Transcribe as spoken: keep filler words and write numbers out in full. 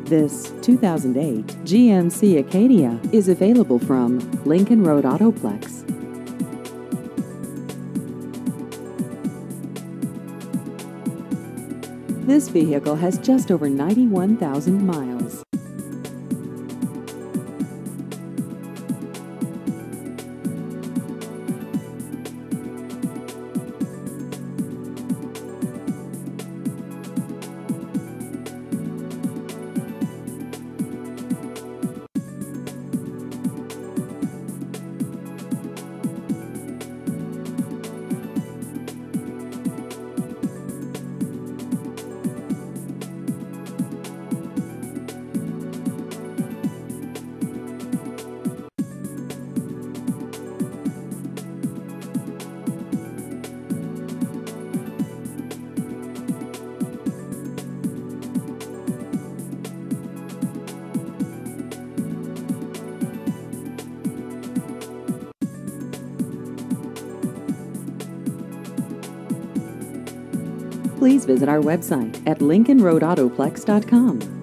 This two thousand eight G M C Acadia is available from Lincoln Road Autoplex. This vehicle has just over ninety-one thousand miles. Please visit our website at lincoln road autoplex dot com.